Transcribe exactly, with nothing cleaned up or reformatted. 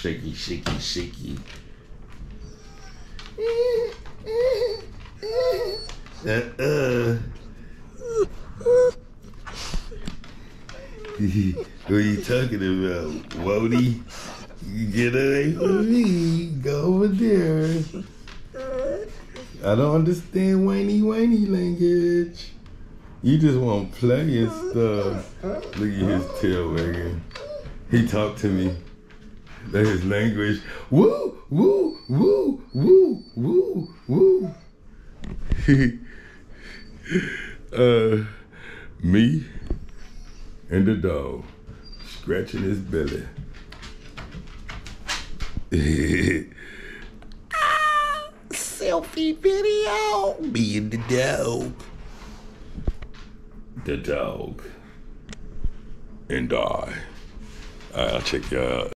shaky, shaky, shaky. Uh-uh. What are you talking about, Wody? You get away from me. Go over there. I don't understand whiny whiny language. You just want to play and stuff. Look at his tail wagging. He talked to me. That's his language. Woo, woo, woo, woo, woo, woo. uh, me and the dog scratching his belly. Ah, selfie video. Me and the dog. The dog and I. I'll check you out.